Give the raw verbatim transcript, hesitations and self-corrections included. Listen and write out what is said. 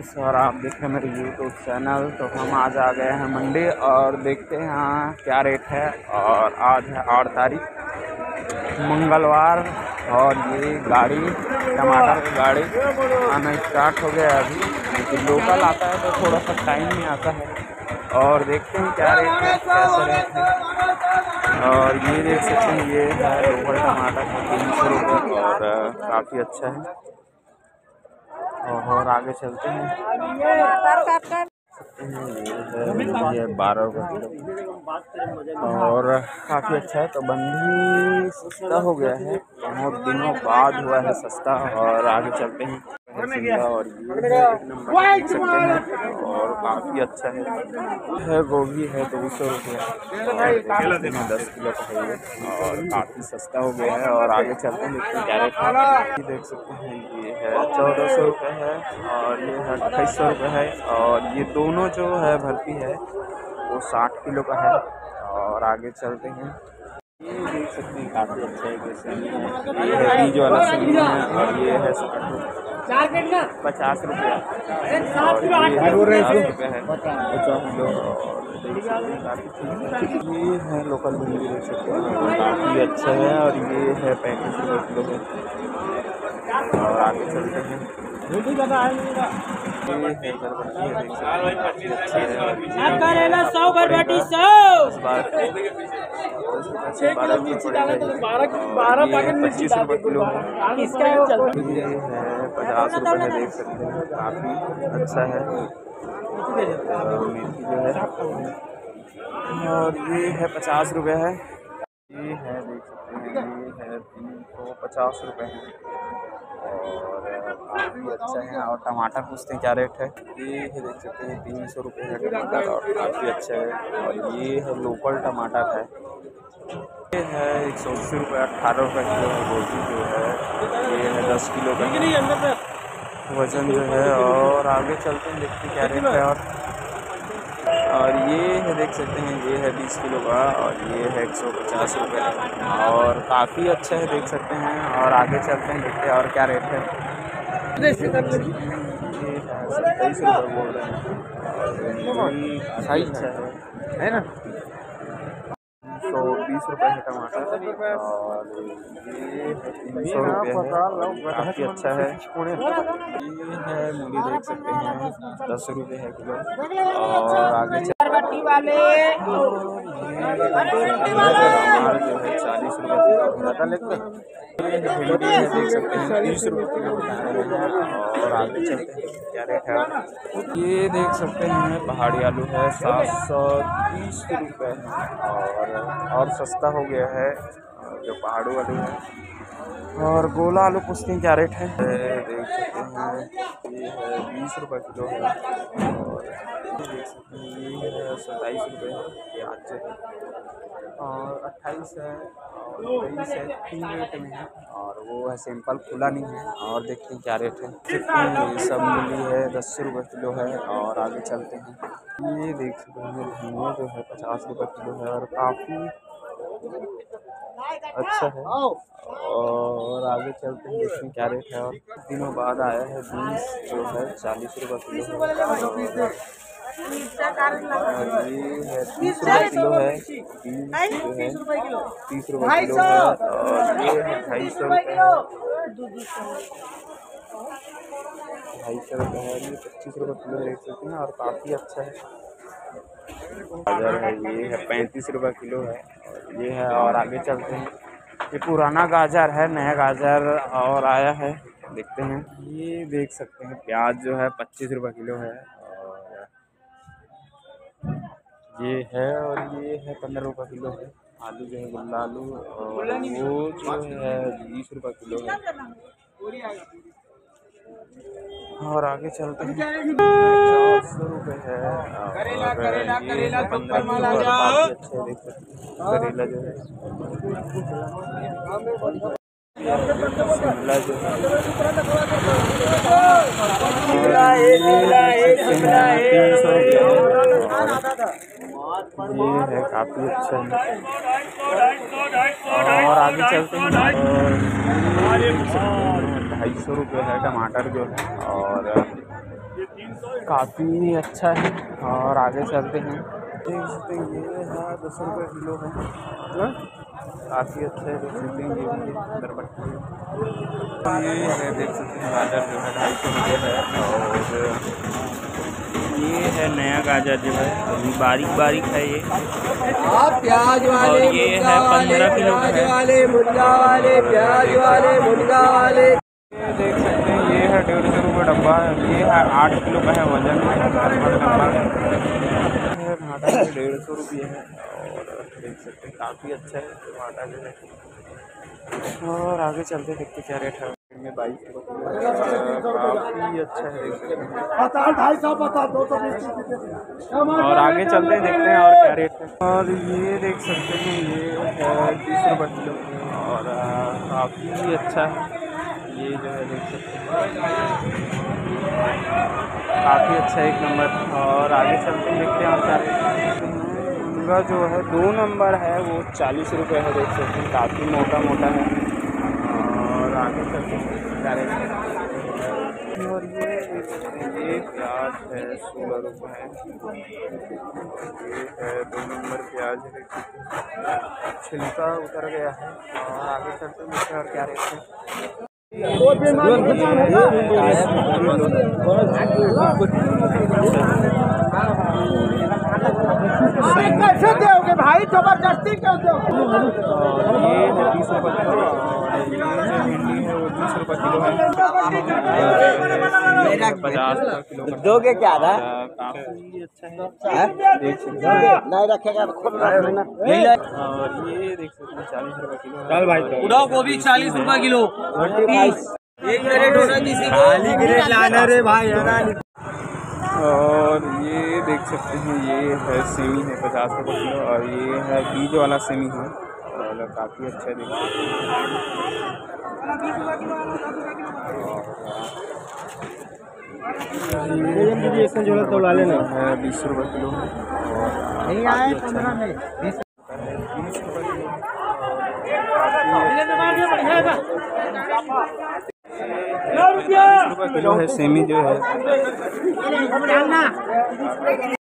Guys, और आप देख रहे हैं मेरे यूट्यूब चैनल। तो हम आज आ गए हैं मंडी और देखते हैं यहाँ क्या रेट है। और आज है आठ तारीख मंगलवार, और ये गाड़ी टमाटर की गाड़ी आना स्टार्ट हो गया है अभी, लेकिन लोकल आता है तो थोड़ा सा टाइम नहीं आता है। और देखते हैं क्या रेट है, कैसे रेट है। और ये देख सकते हैं, ये है लोकल टमाटर तीन सौ रुपये, और काफ़ी अच्छा है। और आगे चलते हैं, ये बारह रुपये किलो और काफ़ी अच्छा है। तो बंदी सस्ता हो गया है, बहुत दिनों बाद हुआ है सस्ता। और आगे चलते हैं, और ये एक नंबर देख सकते हैं, और काफ़ी अच्छा है। है गोभी है दो सौ रुपये, दस किलो का है ये, और काफ़ी सस्ता हो गया है। और आगे चलते हैं, देखते हैं क्या रेट है। देख सकते हैं, ये है चौदह सौ रुपये है, और ये है अट्ठाईस सौ रुपये है। और ये दोनों जो है भर्ती है वो साठ किलो का है। और आगे चलते हैं, ये देख सकते हैं काफ़ी अच्छा है, जैसे ये है बीज वाला सब्जी है, और ये है पचास रुपया, और ये है पचास रुपये है पचास किलो। ये है लोकल भिंडी, देख सकते हैं काफ़ी अच्छा है, और ये है पैंतीस रुपये किलो है। और आगे चलते हैं, ये है पच्चीस रुपये किलो है। ये है पचास रुपये है, देख सकते हैं काफ़ी अच्छा है। मेथी जो है, और ये है पचास रुपये है। ये है देख सकते हैं, ये है तीन सौ पचास रुपये है, और काफ़ी अच्छा है। और टमाटर पूछते हैं क्या रेट है। ये है देख सकते हैं तीन सौ रुपये है टमाटर, और काफ़ी अच्छा है। और ये है लोकल टमाटर है, ये है एक सौ अस्सी रुपये अट्ठारह रुपये किलो है। गोभी जो है ये है दस किलो का वज़न जो है। और आगे चलते हैं, देखते हैं क्या रेट है। और और ये है देख सकते हैं, ये है बीस किलो का, और ये है एक सौ पचास रुपये, और काफ़ी अच्छा है, देख सकते हैं। और आगे चलते हैं, देखते हैं और क्या रेट है। ये है सत्ताईस रुपये बोल रहे हैं, सही अच्छा है ना। सौ बीस रुपये है टमाटर, और ये तीन सौ रुपये है, काफ़ी अच्छा है। ये है मूली, देख सकते हैं दस रुपये है किलो। और आगे वाले जो है चालीस रुपये किलो, भिंडी है देख सकते हैं तीस रुपये किलो बता रहे हैं। और आगे चलते हैं, क्या रेट है। ये देख सकते हैं पहाड़ी आलू है सात सौ तीस रुपये, और और सस्ता हो गया है जो पहाड़ू आलू है। और गोला आलू पूछते हैं क्या रेट है। देख सकते हैं, ये है बीस रुपये किलो है, और देख सकते हैं ये है सत्ताईस रुपये है प्याज है, और अट्ठाईस है, और तेईस है, तीन रेट में है। और वो है सिंपल खुला नहीं है। और देखते हैं क्या रेट है। ये सब मूली है दस रुपये किलो है। और आगे चलते हैं, ये देख सकते हैं धनिया जो है पचास रुपये किलो है, और काफ़ी अच्छा है। और आगे चलते हैं, देखते हैं क्या रेट है। और दिनों बाद आया है बीन्स जो है चालीस रुपये किलो है, और ये है तीस रुपये किलो है। बीन्स जो है तीस रुपये किलो है, और ये है ढाई सौ रुपये है, ढाई सौ रुपये है। ये पच्चीस रुपये किलो देख सकते हैं, और काफ़ी अच्छा है। गाजर है, ये है पैंतीस रुपये किलो है, और ये है। और आगे चलते हैं, ये पुराना गाजर है, नया गाजर और आया है, देखते हैं। ये देख सकते हैं प्याज जो है पच्चीस रुपये किलो है, और ये है। और ये है पंद्रह रुपये किलो है। आलू जो है गुल्ला आलू, और वो जो है बीस रुपये किलो है। और आगे चलते हैं, चार सौ रुपये है, और ये है पंद्रह किलो, और काफ़ी अच्छे देख सकते हैं। करेला जो है, शिमला जो है तीन सौ रुपये है, ये है काफ़ी अच्छा है। और आगे चलते हैं, ढाई सौ रुपये है टमाटर जो है, और काफ़ी अच्छा है। और आगे चलते हैं, देख सकते हैं ये है दस रुपये किलो है, काफ़ी अच्छा है। देख सकते हैं ये भी बरबट्टी है। ये है देख सकते हैं गाजर जो है ढाई सौ रुपये है। और ये है नया गाजर जो है अभी बारीक बारीक है ये। प्याज वाले, और ये है पंद्रह किलो है वाले, मुर्गा वाले, प्याज वाले, मुर्गा वाले। ये देख सकते हैं ये है डेढ़ सौ रुपये डब्बा। ये है आठ किलो का है वजन में, टमाटर डेढ़ सौ रुपये है। और देख सकते हैं काफ़ी अच्छा है टमाटर जो है। और आगे चलते देखते क्या रेट है में। बाईस काफ़ी अच्छा है, देख सकते हैं। और आगे चलते हैं देखते हैं और क्या रेट है। और ये देख सकते हैं ये है तीस रुपये किलो और काफ़ी अच्छा है ये जो है, देख सकते हैं काफ़ी अच्छा एक नंबर। और आगे चलते हैं देखते हैं और क्या रेट है। मुर्गा जो है दो नंबर है वो चालीस रुपये है, देख सकते हैं काफ़ी मोटा मोटा है। और आगे चलते हैं क्या रेट है। और ये ये प्याज है सोलह रुपये है। ये है दो नंबर प्याज है, देख सकते हैं छिलका उतर गया है। और आगे चलते हैं देखते हैं और क्या रेट है। कैसे दोगे भाई, जबरदस्ती क्यों दोगे। ये है तीस रुपये किलो। ये जो भिंडी है वो तीस रुपये किलो है। पचास रुपये किलो दोगे क्या था, काफ़ी अच्छा है, देख सकते हैं। नहीं रखेगा तो खुद। और ये देख सकते हैं चालीस रुपये किलो। चल भाई पूरा गोभी चालीस रुपए किलो। और ये देख सकते हैं ये है सेमी है पचास रुपये किलो। और ये है बीज वाला सेमी है और काफ़ी अच्छा है, देख सकते हैं। है बीस रुपये किलो है और आए पंद्रह में बीस रुपये किलो। रुपये किलो है सेमी जो है।